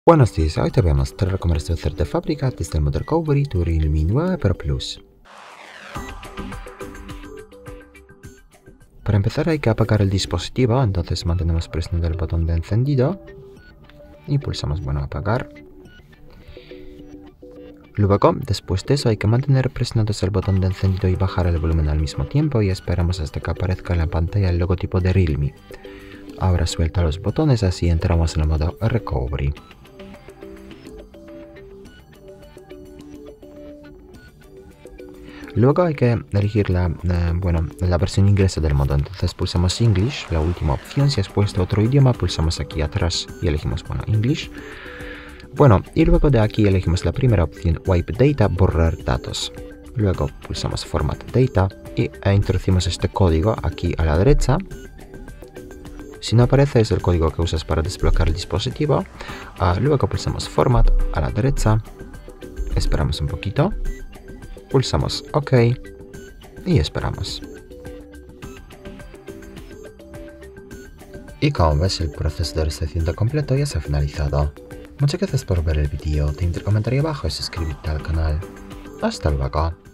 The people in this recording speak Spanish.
Buenos días, hoy te voy a mostrar cómo restablecer de fábrica desde el modo Recovery tu Realme 9 Pro Plus. Para empezar hay que apagar el dispositivo, entonces mantenemos presionado el botón de encendido y pulsamos apagar. Luego, después de eso hay que mantener presionados el botón de encendido y bajar el volumen al mismo tiempo y esperamos hasta que aparezca en la pantalla el logotipo de Realme. Ahora suelta los botones, así entramos en el modo Recovery. Luego hay que elegir la versión inglesa del modo, entonces pulsamos English, la última opción. Si has puesto otro idioma, pulsamos aquí atrás y elegimos English. Y luego de aquí elegimos la primera opción, Wipe Data, borrar datos. Luego pulsamos Format Data y introducimos este código aquí a la derecha. Si no aparece, es el código que usas para desbloquear el dispositivo. Luego pulsamos Format a la derecha, esperamos un poquito. Pulsamos OK y esperamos. Y como ves, el proceso de restauración completo ya se ha finalizado. Muchas gracias por ver el vídeo, te invito a comentar abajo y suscribirte al canal. Hasta luego.